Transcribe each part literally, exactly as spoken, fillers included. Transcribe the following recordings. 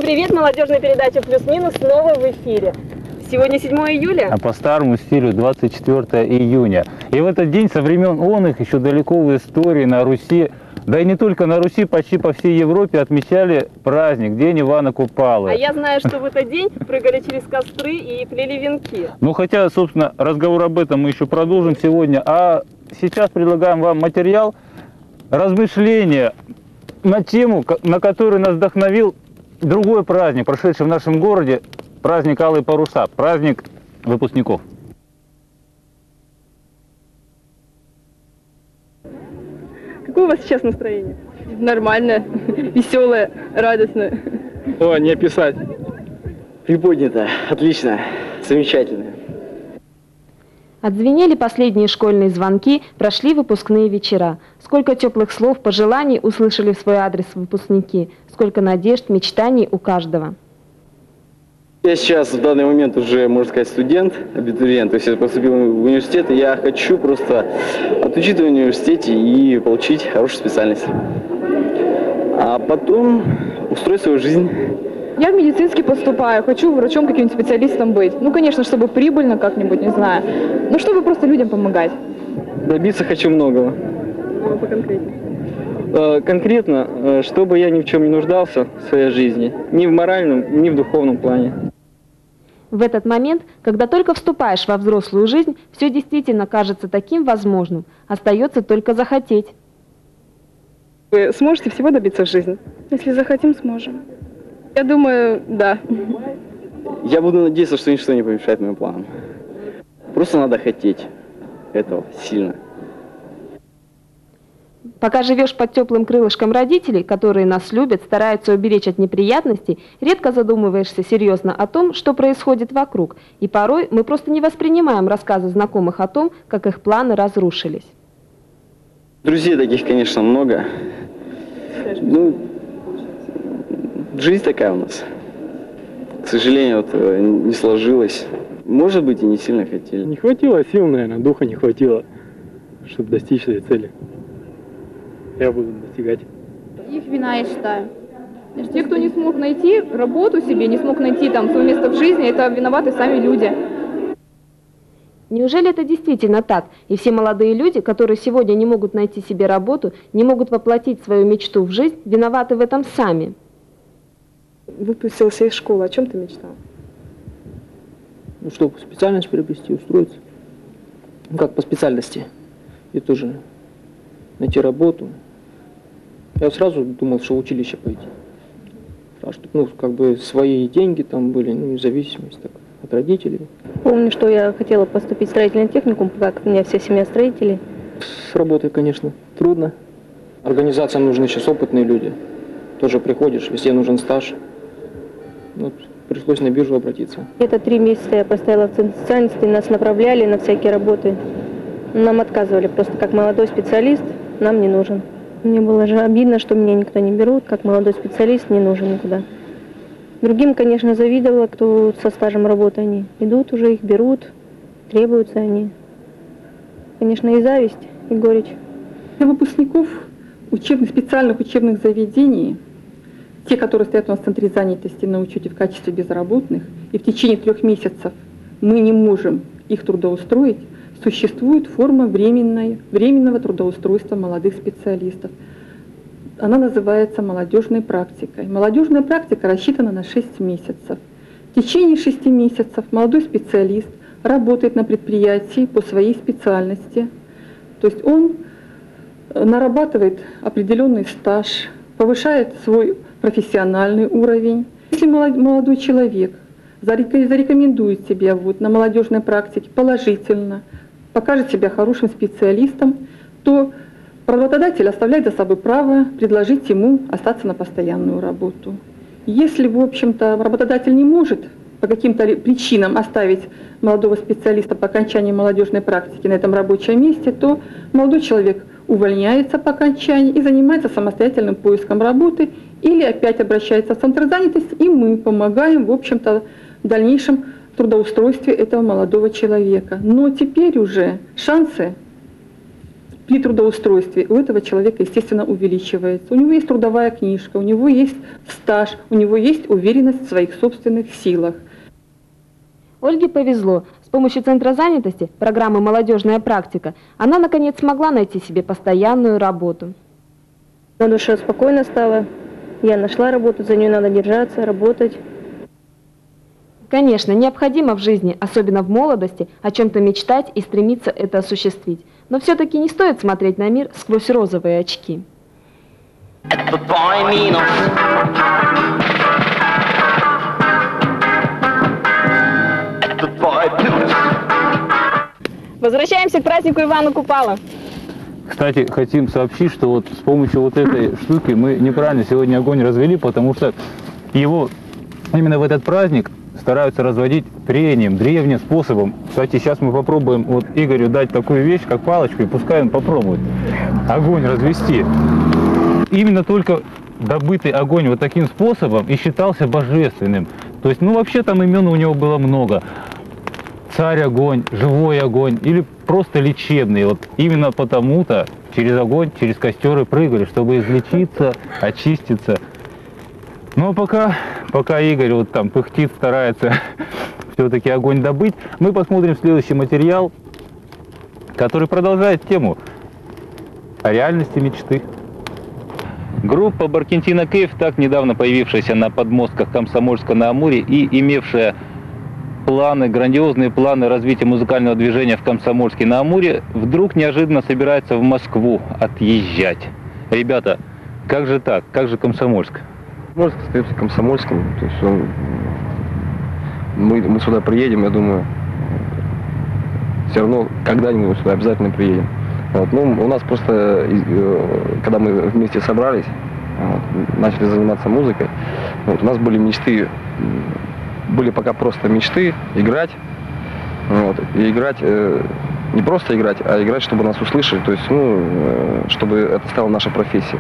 Всем привет! Молодежная передача «Плюс-минус» снова в эфире. Сегодня седьмое июля. А по старому стилю двадцать четвёртое июня. И в этот день со времен он их еще далеко в истории на Руси, да и не только на Руси, почти по всей Европе отмечали праздник, День Ивана Купалы. А я знаю, что в этот день прыгали через костры и плели венки. Ну хотя, собственно, разговор об этом мы еще продолжим сегодня. А сейчас предлагаем вам материал размышления на тему, на которую нас вдохновил другой праздник, прошедший в нашем городе, праздник Алые паруса, праздник выпускников. Какое у вас сейчас настроение? Нормально, веселое, радостное. О, не описать. Приподнято, отлично, замечательно. Отзвенели последние школьные звонки, прошли выпускные вечера. Сколько теплых слов, пожеланий услышали в свой адрес выпускники, сколько надежд, мечтаний у каждого. Я сейчас в данный момент уже, можно сказать, студент, абитуриент, то есть я поступил в университет, и я хочу просто отучиться в университете и получить хорошую специальность. А потом устроить свою жизнь. Я в медицинский поступаю, хочу врачом, каким-нибудь специалистом быть. Ну, конечно, чтобы прибыльно как-нибудь, не знаю. Ну, чтобы просто людям помогать. Добиться хочу многого. Ну, поконкретнее. Конкретно, чтобы я ни в чем не нуждался в своей жизни, ни в моральном, ни в духовном плане. В этот момент, когда только вступаешь во взрослую жизнь, все действительно кажется таким возможным. Остается только захотеть. Вы сможете всего добиться в жизни? Если захотим, сможем. Я думаю, да. Я буду надеяться, что ничто не помешает моим планам. Просто надо хотеть этого сильно. Пока живешь под теплым крылышком родителей, которые нас любят, стараются уберечь от неприятностей, редко задумываешься серьезно о том, что происходит вокруг. И порой мы просто не воспринимаем рассказы знакомых о том, как их планы разрушились. Друзей таких, конечно, много. Ну, жизнь такая у нас. К сожалению, вот, не сложилось. Может быть, и не сильно хотели. Не хватило сил, наверное, духа не хватило, чтобы достичь этой цели. Я буду достигать. Их вина, я считаю. Те, кто не смог найти работу себе, не смог найти там свое место в жизни, это виноваты сами люди. Неужели это действительно так? И все молодые люди, которые сегодня не могут найти себе работу, не могут воплотить свою мечту в жизнь, виноваты в этом сами? Выпустился из школы. О чем ты мечтал? Ну, чтобы специальность приобрести, устроиться. Ну, как по специальности. И тоже найти работу. Я сразу думал, что в училище пойти. Чтобы, ну, как бы свои деньги там были, ну, независимость так, от родителей. Помню, что я хотела поступить в строительный техникум, как у меня вся семья строителей. С работой, конечно, трудно. Организациям нужны сейчас опытные люди. Тоже приходишь, везде нужен стаж. Вот, пришлось на биржу обратиться. Где-то три месяца я простояла в центре занятости, нас направляли на всякие работы. Нам отказывали, просто как молодой специалист нам не нужен. Мне было же обидно, что меня никто не берут, как молодой специалист не нужен никуда. Другим, конечно, завидовала, кто со стажем работы, они идут уже, их берут, требуются они. Конечно, и зависть, и горечь. Для выпускников учебных, специальных учебных заведений, те, которые стоят у нас в центре занятости на учете в качестве безработных, и в течение трех месяцев мы не можем их трудоустроить, существует форма временной, временного трудоустройства молодых специалистов. Она называется молодежной практикой. Молодежная практика рассчитана на шесть месяцев. В течение шести месяцев молодой специалист работает на предприятии по своей специальности. То есть он нарабатывает определенный стаж, повышает свой профессиональный уровень. Если молодой человек зарекомендует себя вот на молодежной практике положительно, покажет себя хорошим специалистом, то работодатель оставляет за собой право предложить ему остаться на постоянную работу. Если, в общем-то, работодатель не может по каким-то причинам оставить молодого специалиста по окончании молодежной практики на этом рабочем месте, то молодой человек увольняется по окончании и занимается самостоятельным поиском работы или опять обращается в центр занятости, и мы помогаем, в общем-то, в дальнейшем трудоустройстве этого молодого человека. Но теперь уже шансы при трудоустройстве у этого человека, естественно, увеличивается. У него есть трудовая книжка, у него есть стаж, у него есть уверенность в своих собственных силах. Ольге повезло. С помощью Центра занятости, программы «Молодежная практика», она, наконец, смогла найти себе постоянную работу. На душе спокойно стало. Я нашла работу, за нее надо держаться, работать. Конечно, необходимо в жизни, особенно в молодости, о чем-то мечтать и стремиться это осуществить. Но все-таки не стоит смотреть на мир сквозь розовые очки. Возвращаемся к празднику Ивана Купала. Кстати, хотим сообщить, что вот с помощью вот этой штуки мы неправильно сегодня огонь развели, потому что его именно в этот праздник стараются разводить трением, древним способом. Кстати, сейчас мы попробуем вот Игорю дать такую вещь, как палочку, и пускай он попробует огонь развести. Именно только добытый огонь вот таким способом и считался божественным. То есть, ну вообще там имен у него было много. Царь огонь, живой огонь или просто лечебный. Вот именно потому-то через огонь, через костер и прыгали, чтобы излечиться, очиститься. Ну а пока, пока Игорь вот там пыхтит, старается все-таки огонь добыть, мы посмотрим следующий материал, который продолжает тему о реальности мечты. Группа Баркентина Кейв, так недавно появившаяся на подмостках Комсомольска-на-Амуре и имевшая планы, грандиозные планы развития музыкального движения в Комсомольске-на-Амуре, вдруг неожиданно собирается в Москву отъезжать. Ребята, как же так? Как же Комсомольск? Комсомольск остается Комсомольском. То есть он, мы, мы сюда приедем, я думаю, все равно когда-нибудь сюда обязательно приедем. Вот. Ну, у нас просто, когда мы вместе собрались, вот, начали заниматься музыкой, вот, у нас были мечты, были пока просто мечты играть, вот, и играть, э, не просто играть, а играть, чтобы нас услышали, то есть, ну, э, чтобы это стало нашей профессией.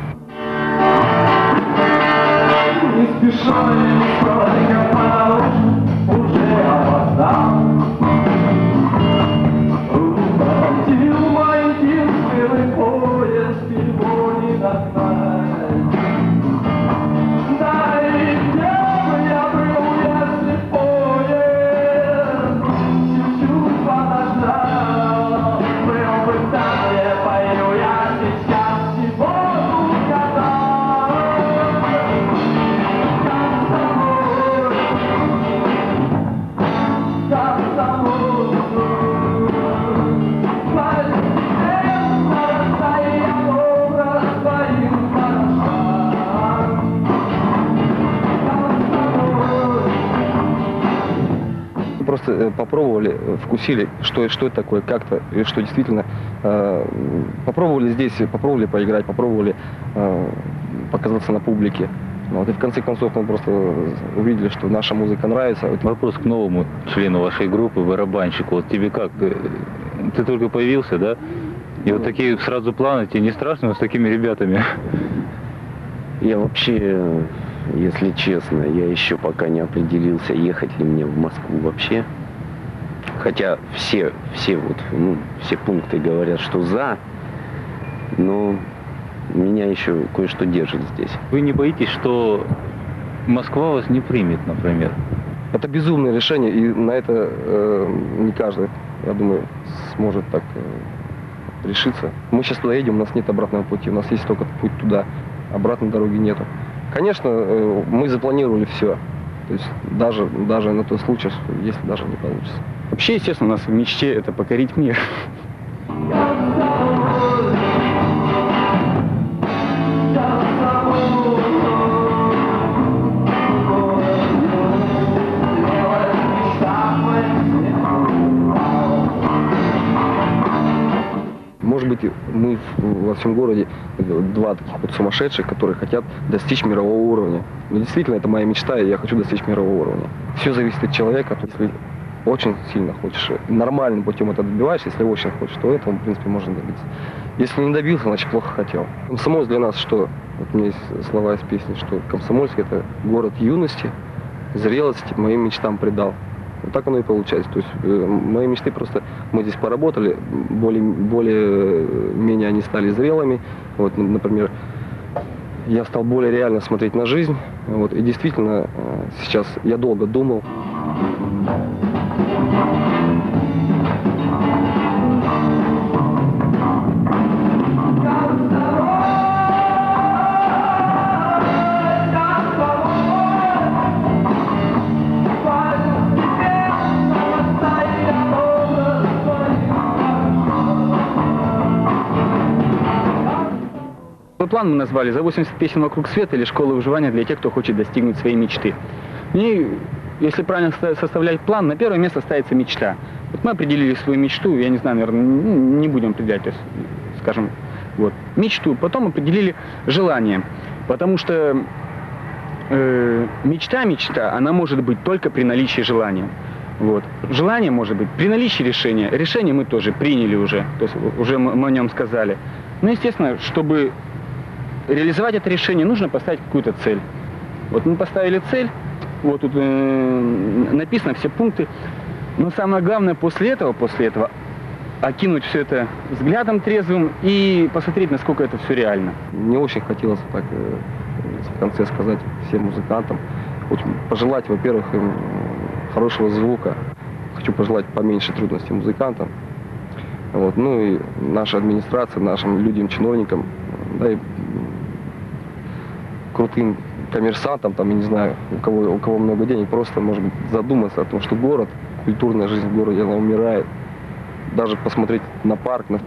Просто попробовали, вкусили, что, что это такое, как-то, и что действительно э, попробовали здесь, попробовали поиграть, попробовали э, показаться на публике. Вот, и в конце концов мы просто увидели, что наша музыка нравится. Вопрос к новому члену вашей группы, барабанщику. Вот тебе как? Ты только появился, да? И вот такие сразу планы, тебе не страшно с такими ребятами? Я вообще, если честно, я еще пока не определился, ехать ли мне в Москву вообще. Хотя все, все, вот, ну, все пункты говорят, что за, но меня еще кое-что держит здесь. Вы не боитесь, что Москва вас не примет, например? Это безумное решение, и на это э, не каждый, я думаю, сможет так э, решиться. Мы сейчас туда едем, у нас нет обратного пути, у нас есть только путь туда, обратной дороги нету. Конечно, э, мы запланировали все, то есть даже, даже на тот случай, если даже не получится. Вообще, естественно, у нас в мечте это покорить мир. Может быть, мы во всем городе два таких вот сумасшедших, которые хотят достичь мирового уровня. Но действительно, это моя мечта, и я хочу достичь мирового уровня. Все зависит от человека. Если очень сильно хочешь, нормальным путем это добиваешься, если очень хочешь, то этого, в принципе, можно добиться. Если не добился, значит, плохо хотел. Комсомольск для нас что? Вот у меня есть слова из песни, что Комсомольск — это город юности, зрелости, моим мечтам придал. Вот так оно и получается. То есть э, мои мечты просто, мы здесь поработали, более, более-менее они стали зрелыми. Вот, например, я стал более реально смотреть на жизнь. Вот, и действительно, э, сейчас я долго думал. План мы назвали «За восемьдесят песен вокруг света» или «Школа выживания для тех, кто хочет достигнуть своей мечты». И если правильно составлять план, на первое место ставится мечта. Вот мы определили свою мечту, я не знаю, наверное, не будем определять, то есть, скажем, вот, мечту. Потом определили желание, потому что э, мечта, мечта, она может быть только при наличии желания. Вот. Желание может быть при наличии решения. Решение мы тоже приняли уже, то есть уже мы о нем сказали. Ну, естественно, чтобы реализовать это решение, нужно поставить какую-то цель. Вот мы поставили цель, вот тут э, написано все пункты, но самое главное после этого, после этого окинуть все это взглядом трезвым и посмотреть, насколько это все реально. Мне очень хотелось так э, в конце сказать всем музыкантам, очень пожелать, во-первых, им хорошего звука, хочу пожелать поменьше трудностей музыкантам, вот, ну и наша администрация, нашим людям, чиновникам, да, и крутым коммерсантам, там, я не знаю, у кого, у кого много денег, просто, может быть, задуматься о том, что город, культурная жизнь в городе, она умирает. Даже посмотреть на парк, на...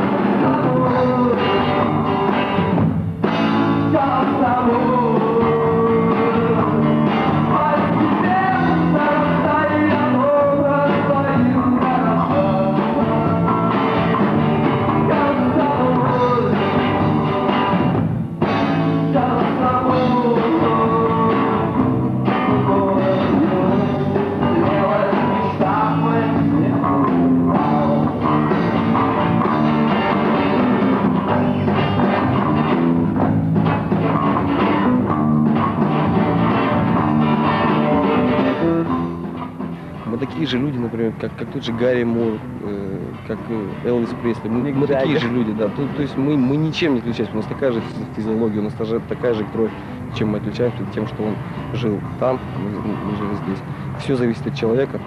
такие же люди, например, как, как тот же Гарри Мур, э, как Элвис Пресли. Мы, мы такие же люди, да. То, то есть мы, мы ничем не отличаемся. У нас такая же физиология, у нас такая, такая же кровь, чем мы отличаемся тем, что он жил там, мы, мы жили здесь. Все зависит от человека.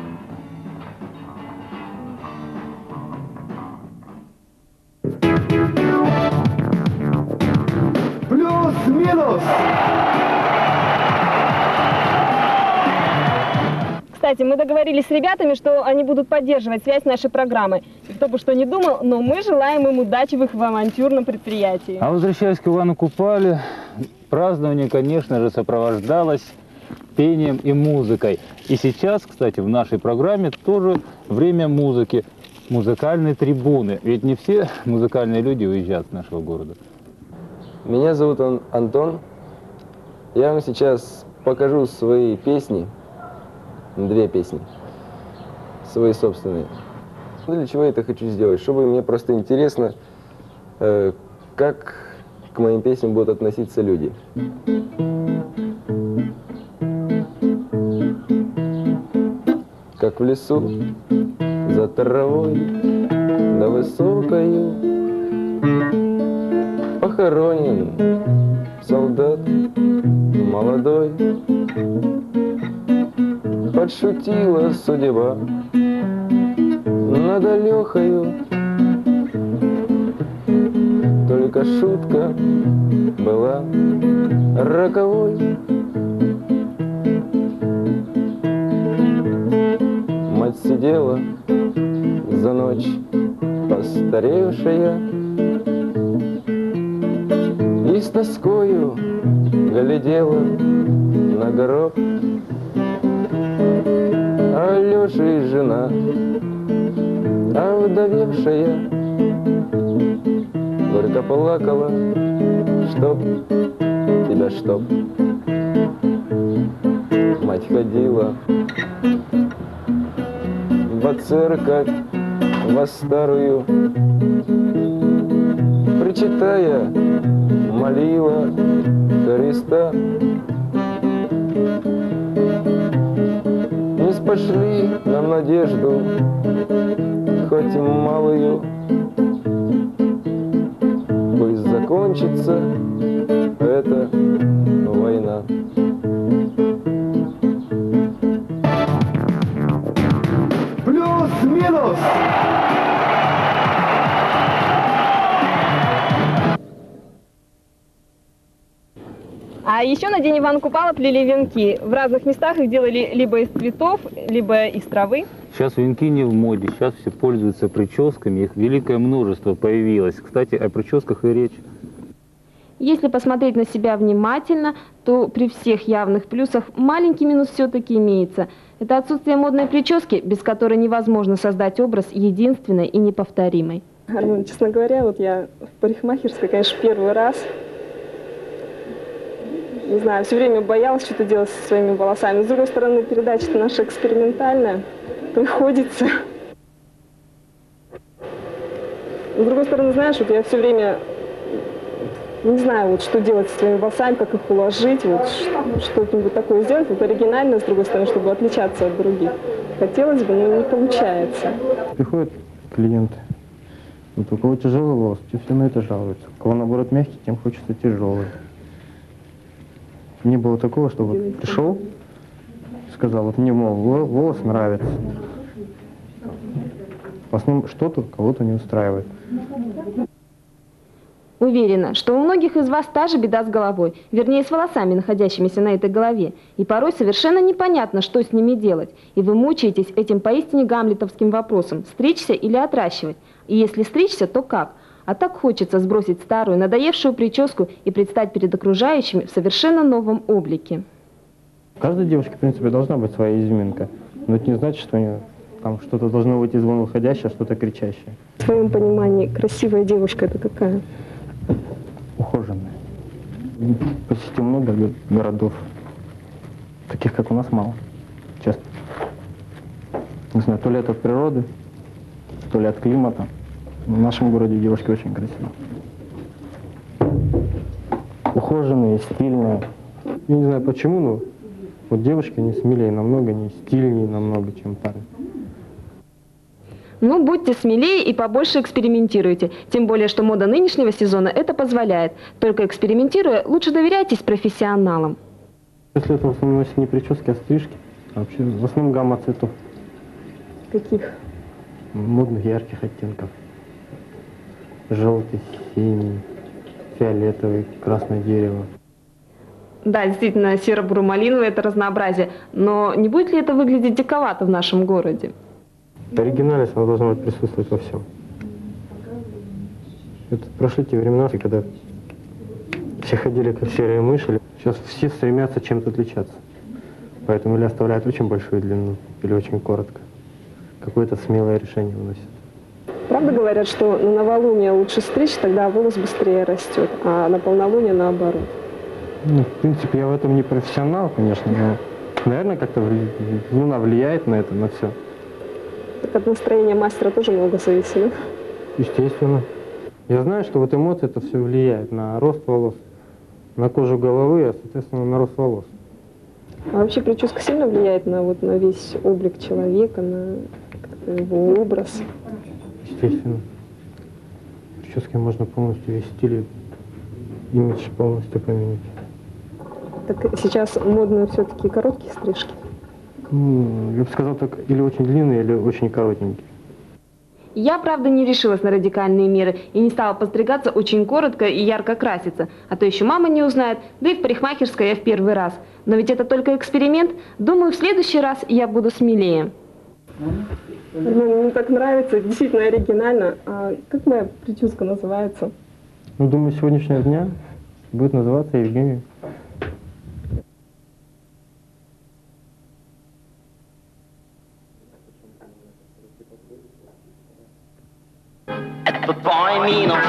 Плюс-минус! Кстати, мы договорились с ребятами, что они будут поддерживать связь нашей программы. Кто бы что ни думал, но мы желаем им удачи в их авантюрном предприятии. А возвращаясь к Ивану Купале, празднование, конечно же, сопровождалось пением и музыкой. И сейчас, кстати, в нашей программе тоже время музыки, музыкальной трибуны. Ведь не все музыкальные люди уезжают с нашего города. Меня зовут Антон. Я вам сейчас покажу свои песни. Две песни, свои собственные. Для чего я это хочу сделать? Чтобы мне просто интересно, э, как к моим песням будут относиться люди. Как в лесу, за травой, да высокою, похоронен солдат молодой. Подшутила судьба над Алехою, только шутка была роковой. Мать сидела за ночь постаревшая и с тоскою глядела на гроб. А Леши жена, а вдовевшая, горько плакала, чтоб тебя чтоб. Мать ходила во церковь, во старую, причитая, молила Христа. пошли нам надежду, хоть и малую. Пусть закончится эта война. Плюс-минус! А еще на День Ивана Купала плели венки. В разных местах их делали либо из цветов, либо из травы. Сейчас венки не в моде, сейчас все пользуются прическами, их великое множество появилось. Кстати, о прическах и речь. Если посмотреть на себя внимательно, то при всех явных плюсах маленький минус все-таки имеется. Это отсутствие модной прически, без которой невозможно создать образ единственной и неповторимой. Армен, честно говоря, вот я в парикмахерской, конечно, первый раз. Не знаю, все время боялась что-то делать со своими волосами. С другой стороны, передача-то наша экспериментальная. Приходится. С другой стороны, знаешь, вот я все время не знаю, вот, что делать со своими волосами, как их уложить, вот, что-нибудь такое сделать, вот оригинально, с другой стороны, чтобы отличаться от других. Хотелось бы, но не получается. Приходят клиенты. Вот у кого тяжелый волос, те все на это жалуются. У кого, наоборот, мягкий, тем хочется тяжелый. Не было такого, что вот пришел, сказал, вот мне, мол, волос нравится. В основном что-то кого-то не устраивает. Уверена, что у многих из вас та же беда с головой, вернее, с волосами, находящимися на этой голове. И порой совершенно непонятно, что с ними делать. И вы мучаетесь этим поистине гамлетовским вопросом – стричься или отращивать? И если стричься, то как? А так хочется сбросить старую, надоевшую прическу и предстать перед окружающими в совершенно новом облике. У каждой девушки, в принципе, должна быть своя изюминка. Но это не значит, что у нее там что-то должно выйти из вон выходящее, что-то кричащее. В твоем понимании, красивая девушка – это какая? Ухоженная. Посетил много городов. Таких, как у нас, мало. Честно. Не знаю, то ли это от природы, то ли от климата. В нашем городе девушки очень красивые. Ухоженные, стильные. Я не знаю почему, но вот девушки, они смелее намного, они стильнее намного, чем парни. Ну, будьте смелее и побольше экспериментируйте. Тем более, что мода нынешнего сезона это позволяет. Только экспериментируя, лучше доверяйтесь профессионалам. Если это в основном носит не прически, а стрижки, а вообще в основном гамма цветов. Каких? Модных, ярких оттенков. Желтый, синий, фиолетовый, красное дерево. Да, действительно, серо-буро-малиновое – это разнообразие. Но не будет ли это выглядеть диковато в нашем городе? Оригинальность, она должна быть присутствовать во всем. Это прошли те времена, когда все ходили как серые мыши. Сейчас все стремятся чем-то отличаться. Поэтому или оставляют очень большую длину, или очень коротко. Какое-то смелое решение выносят. Правда говорят, что на новолуние лучше стричь, тогда волос быстрее растет, а на полнолуние наоборот? Ну, в принципе, я в этом не профессионал, конечно, но, наверное, как-то луна влияет на это, на все. Так от настроения мастера тоже много зависит, да? Естественно. Я знаю, что вот эмоции это все влияет на рост волос, на кожу головы, а, соответственно, на рост волос. А вообще прическа сильно влияет на, вот, на весь облик человека, на его образ? Естественно. Прической можно полностью весь стиль, имидж полностью поменять. Так сейчас модные все-таки короткие стрижки? Ну, я бы сказал так, или очень длинные, или очень коротенькие. Я, правда, не решилась на радикальные меры и не стала постригаться очень коротко и ярко краситься. А то еще мама не узнает, да и в парикмахерской я в первый раз. Но ведь это только эксперимент. Думаю, в следующий раз я буду смелее. Ну, мне так нравится, действительно оригинально. А как моя прическа называется? Ну, думаю, с сегодняшнего дня будет называться Евгений. Это твой минус.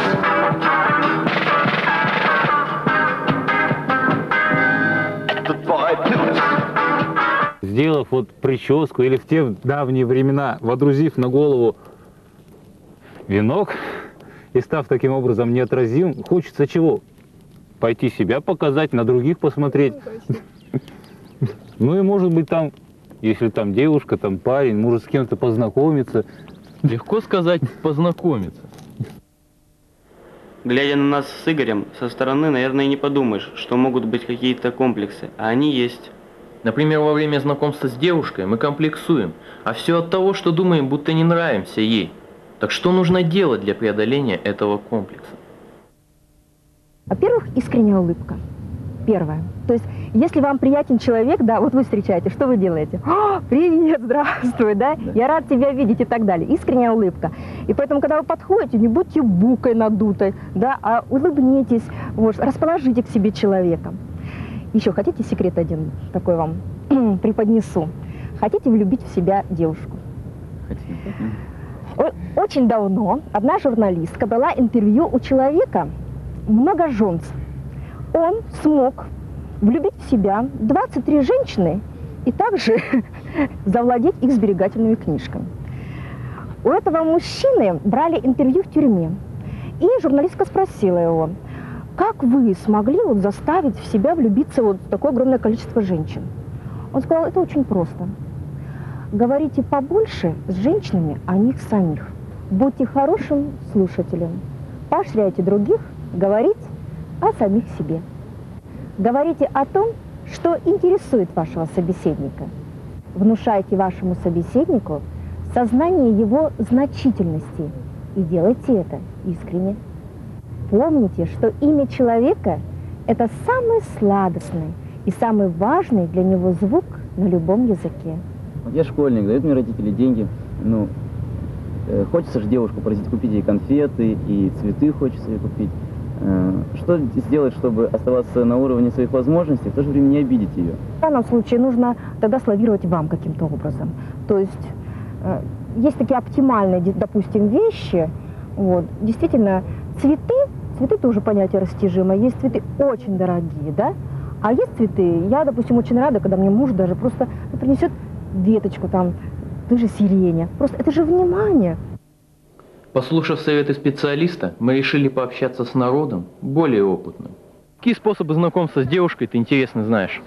Это твой плюс. Сделав вот прическу или в те давние времена, водрузив на голову венок и став таким образом неотразим, хочется чего? Пойти себя показать, на других посмотреть. Ну и может быть там если там девушка, там парень, может с кем-то познакомиться. Легко сказать познакомиться. Глядя на нас с Игорем со стороны, наверное, не подумаешь, что могут быть какие-то комплексы, а они есть. Например, во время знакомства с девушкой мы комплексуем, а все от того, что думаем, будто не нравимся ей. Так что нужно делать для преодоления этого комплекса? Во-первых, искренняя улыбка. Первое. То есть, если вам приятен человек, да, вот вы встречаете, что вы делаете? О, привет, здравствуй, да? да, я рад тебя видеть и так далее. Искренняя улыбка. И поэтому, когда вы подходите, не будьте букой надутой, да, а улыбнитесь, вот, расположите к себе человека. Еще хотите секрет один такой вам преподнесу? Хотите влюбить в себя девушку? Хотите. Очень давно одна журналистка брала интервью у человека, многоженца. Он смог влюбить в себя двадцать три женщины и также завладеть их сберегательными книжками. У этого мужчины брали интервью в тюрьме. И журналистка спросила его: как вы смогли вот заставить в себя влюбиться вот в такое огромное количество женщин? Он сказал: это очень просто. Говорите побольше с женщинами о них самих. Будьте хорошим слушателем. Поощряйте других говорить о самих себе. Говорите о том, что интересует вашего собеседника. Внушайте вашему собеседнику сознание его значительности и делайте это искренне. Помните, что имя человека – это самый сладостный и самый важный для него звук на любом языке. Вот я школьник, дают мне родители деньги, ну, э, хочется же девушку поразить, купить ей конфеты, и цветы хочется ей купить. Что сделать, чтобы оставаться на уровне своих возможностей, в то же время не обидеть ее? В данном случае нужно тогда славировать вам каким-то образом. То есть э, есть такие оптимальные, допустим, вещи. Вот. Действительно, цветы, цветы тоже понятие растяжимое. Есть цветы очень дорогие, да? А есть цветы, я, допустим, очень рада, когда мне муж даже просто принесет веточку там, той же сирени. Просто это же внимание. Послушав советы специалиста, мы решили пообщаться с народом более опытным. Какие способы знакомства с девушкой ты интересно знаешь?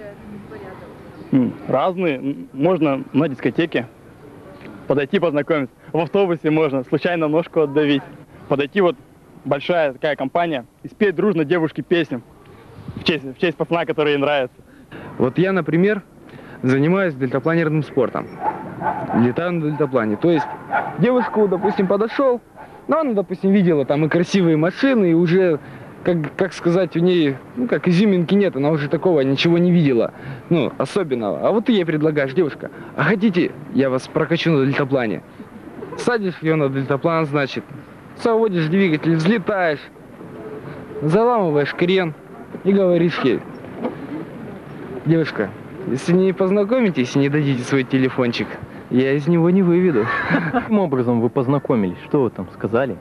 Разные. Можно на дискотеке подойти познакомиться. В автобусе можно случайно ножку отдавить. Подойти вот большая такая компания и спеть дружно девушке песню в честь, в честь пацана, который ей нравится. Вот я, например, занимаюсь дельтапланерным спортом. Летаю на дельтаплане. То есть девушку, допустим, подошел, но она, допустим, видела там и красивые машины, и уже, как, как сказать, у ней, ну, как изюминки нет, она уже такого ничего не видела, ну, особенного. А вот ты ей предлагаешь: девушка, а хотите, я вас прокачу на дельтаплане? Садишь ее на дельтаплан, значит, заводишь двигатель, взлетаешь, заламываешь крен и говоришь ей: девушка, если не познакомитесь и не дадите свой телефончик, я из него не выведу. Каким образом вы познакомились? Что вы там сказали?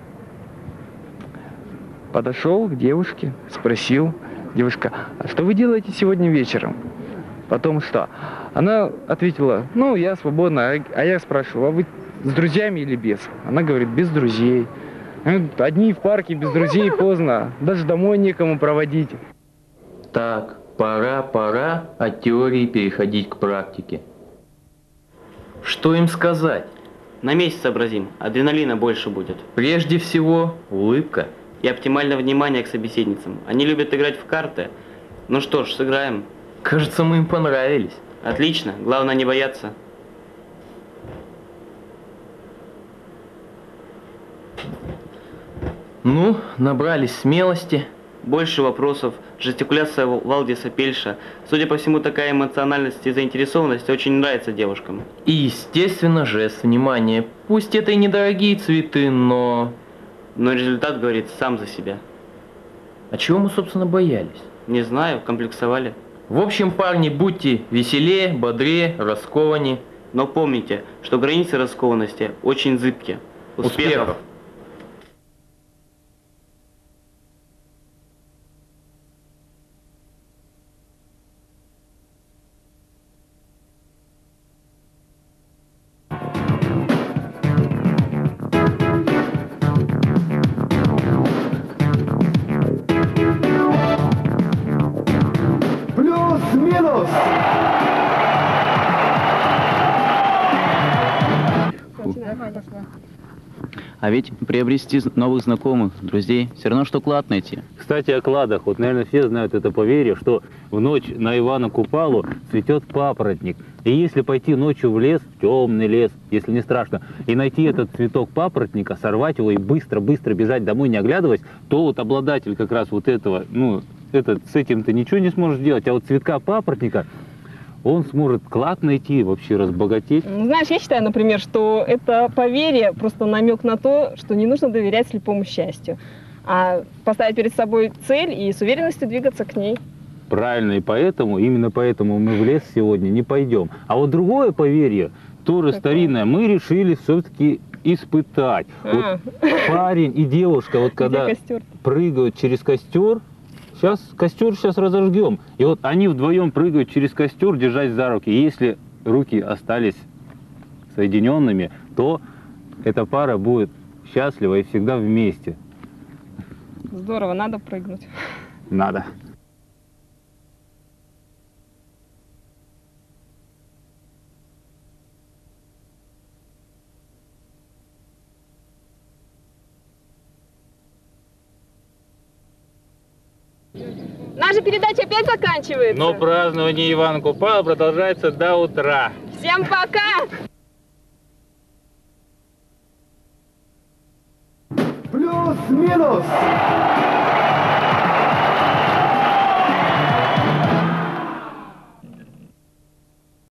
Подошел к девушке, спросил: девушка, а что вы делаете сегодня вечером? Потом что? Она ответила: ну, я свободна. А я спрашиваю: а вы с друзьями или без? Она говорит: без друзей. Одни в парке, без друзей поздно. Даже домой некому проводить. Так, пора, пора от теории переходить к практике. Что им сказать? На месяц сообразим, адреналина больше будет. Прежде всего, улыбка. И оптимальное внимание к собеседницам. Они любят играть в карты. Ну что ж, сыграем. Кажется, мы им понравились. Отлично, главное не бояться. Ну, набрались смелости. Больше вопросов. Жестикуляция Валдиса Пельша. Судя по всему, такая эмоциональность и заинтересованность очень нравится девушкам. И, естественно, жест внимания. Пусть это и недорогие цветы, но... Но результат говорит сам за себя. А чего мы, собственно, боялись? Не знаю, комплексовали. В общем, парни, будьте веселее, бодрее, раскованнее. Но помните, что границы раскованности очень зыбки. Успехов! Успехов. Плюс-минус! А ведь приобрести новых знакомых, друзей, все равно, что клад найти. Кстати, о кладах. Вот, наверное, все знают это поверье, что в ночь на Ивана Купалу цветет папоротник. И если пойти ночью в лес, темный лес, если не страшно, и найти этот цветок папоротника, сорвать его и быстро-быстро бежать домой, не оглядываясь, то вот обладатель как раз вот этого, ну, этот, с этим ты ничего не сможешь сделать, а вот цветка папоротника, он сможет клад найти, вообще разбогатеть. Знаешь, я считаю, например, что это поверье просто намек на то, что не нужно доверять слепому счастью, а поставить перед собой цель и с уверенностью двигаться к ней. Правильно, и поэтому, именно поэтому мы в лес сегодня не пойдем. А вот другое поверье, тоже Какое? старинное, мы решили все-таки испытать. А. Вот парень и девушка, вот когда прыгают через костер, Сейчас костер сейчас разожгем. И вот они вдвоем прыгают через костер, держась за руки. И если руки остались соединенными, то эта пара будет счастлива и всегда вместе. Здорово, надо прыгнуть. Надо. Наша передача опять заканчивается. Но празднование Ивана Купала продолжается до утра. Всем пока! Плюс-минус!